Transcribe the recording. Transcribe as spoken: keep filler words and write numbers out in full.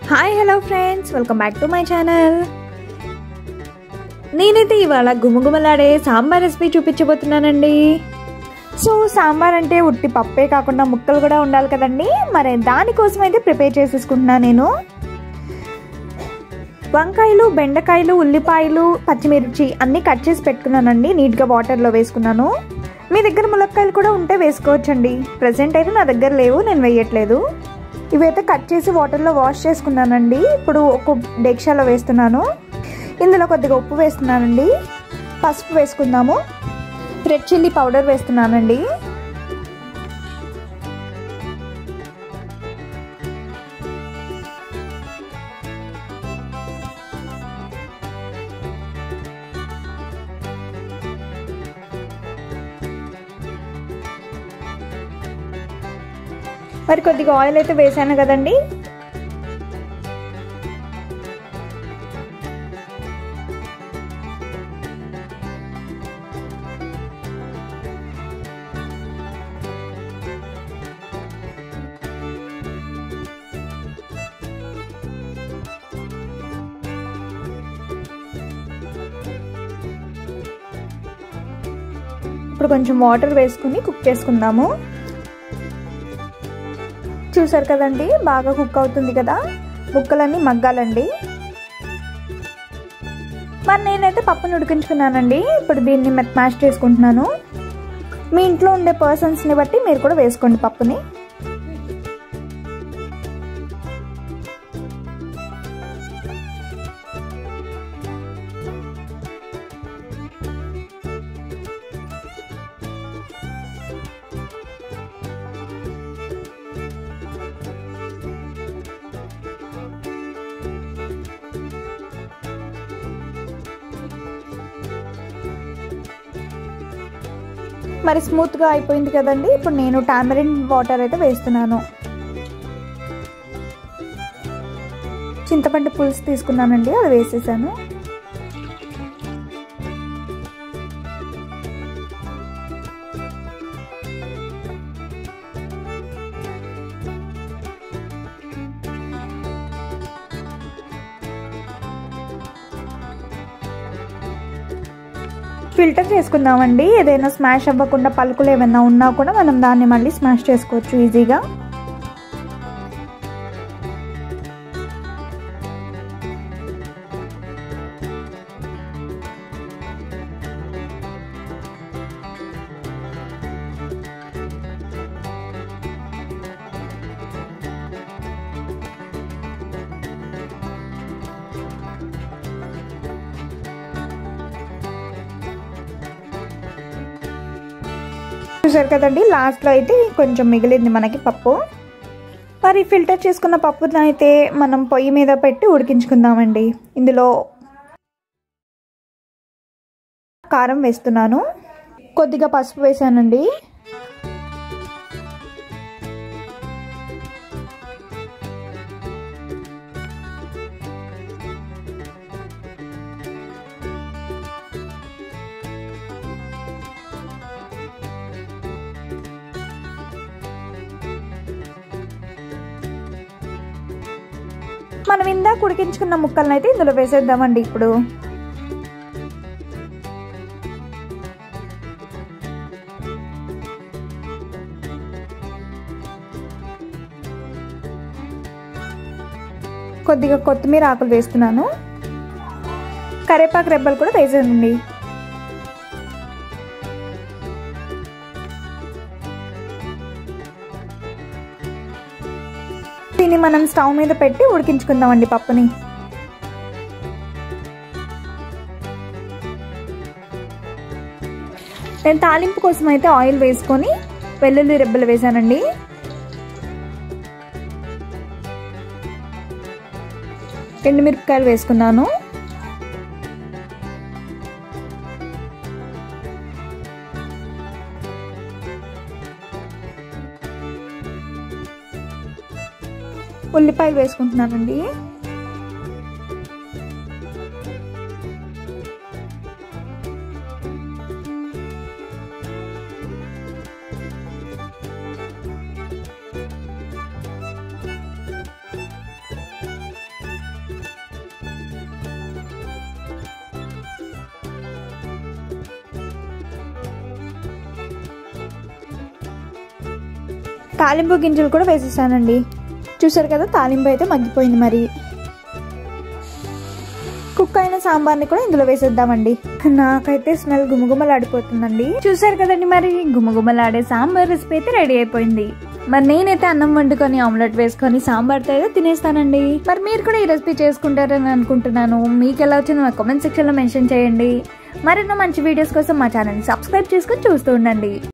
Hi hello friends, welcome back to my channel. నేనైతే ఇవాళ గుమగుమలాడే సాంబార్ రెసిపీ చూపించబోతున్నానండి. సో సాంబార్ అంటే ఉట్టి పప్పే కాకుండా ముక్కలు కూడా ఉండాలి కదండి. మరి దానికోసం అయితే ప్రిపేర్ చేసేసుకుంటున్నాను. నేను వంకాయలు, బెండకాయలు, ఉల్లిపాయలు, పచ్చిమిర్చి అన్నీ కట్ చేసి పెట్టుకున్నానండి. నీట్గా వాటర్లో వేసుకున్నాను. మీ దగ్గర ములక్కాయలు కూడా ఉంటే వేసుకోవచ్చండి. ప్రజెంట్ అయితే నా దగ్గర లేవు, నేను వేయట్లేదు. ఇవైతే కట్ చేసి వాటర్లో వాష్ చేసుకున్నానండి. ఇప్పుడు ఒక డేక్షాలో వేస్తున్నాను. ఇందులో కొద్దిగా ఉప్పు వేస్తున్నానండి. పసుపు వేసుకుందాము. రెడ్ చిల్లీ పౌడర్ వేస్తున్నానండి. మరి కొద్దిగా ఆయిల్ అయితే వేసాను కదండి. ఇప్పుడు కొంచెం వాటర్ వేసుకుని కుక్ చేసుకుందాము. చూసారు కదండి, బాగా కుక్ అవుతుంది కదా. ముక్కలన్నీ మగ్గాలండి. మరి నేనైతే పప్పును ఉడికించుకున్నానండి. ఇప్పుడు దీన్ని మ్యాష్ చేసుకుంటున్నాను. మీ ఇంట్లో ఉండే పర్సన్స్ని బట్టి మీరు కూడా వేసుకోండి పప్పుని. మరి స్మూత్గా అయిపోయింది కదండి. ఇప్పుడు నేను టామరిన్ వాటర్ అయితే వేస్తున్నాను. చింతపండు పులుసు తీసుకున్నానండి, అది వేసేసాను. ఫిల్టర్ చేసుకుందామండి. ఏదైనా స్మాష్ అవ్వకుండా పలుకులు ఏమైనా ఉన్నా కూడా మనం దాన్ని మళ్ళీ స్మాష్ చేసుకోవచ్చు ఈజీగా. చూసారు కదండి, లాస్ట్లో అయితే కొంచెం మిగిలింది మనకి పప్పు. మరి ఫిల్టర్ చేసుకున్న పప్పును అయితే మనం పొయ్యి మీద పెట్టి ఉడికించుకుందామండి. ఇందులో కారం వేస్తున్నాను, కొద్దిగా పసుపు వేసానండి. మనం ఇందాక ఉడికించుకున్న ముక్కలను అయితే ఇందులో వేసేద్దామండి. ఇప్పుడు కొద్దిగా కొత్తిమీర ఆకులు వేస్తున్నాను. కరివేపాకు రెబ్బలు కూడా వేసేయండి. దీన్ని మనం స్టవ్ మీద పెట్టి ఉడికించుకుందామండి పప్పుని. నేను తాలింపు కోసం అయితే ఆయిల్ వేసుకొని వెల్లుల్లి రెబ్బలు వేసానండి. ఎండుమిరపకాయలు వేసుకున్నాను. ఉల్లిపాయలు వేసుకుంటున్నానండి. తాలింపు గింజలు కూడా వేసేసానండి. చూసారు కదా తాలింపు అయితే మగ్గిపోయింది. మరి కుక్ అయిన సాంబార్ని కూడా ఇందులో వేసేద్దామండి. నాకైతే స్మెల్ గుమగుమలాడిపోతుందండి. చూసారు కదండి, మరి గుమగుమలాడే సాంబార్ రెసిపీ అయితే రెడీ అయిపోయింది. మరి నేనైతే అన్నం వండుకొని ఆమ్లెట్ వేసుకొని సాంబార్తో అయితే తినేస్తానండి. మరి మీరు కూడా ఈ రెసిపీ చేసుకుంటారని అనుకుంటున్నాను. మీకు ఎలా వచ్చిందో మా కామెంట్ సెక్షన్ లో మెన్షన్ చేయండి. మరెన్నో మంచి వీడియోస్ కోసం మా ఛానల్ సబ్స్క్రైబ్ చేసుకొని చూస్తూ ఉండండి.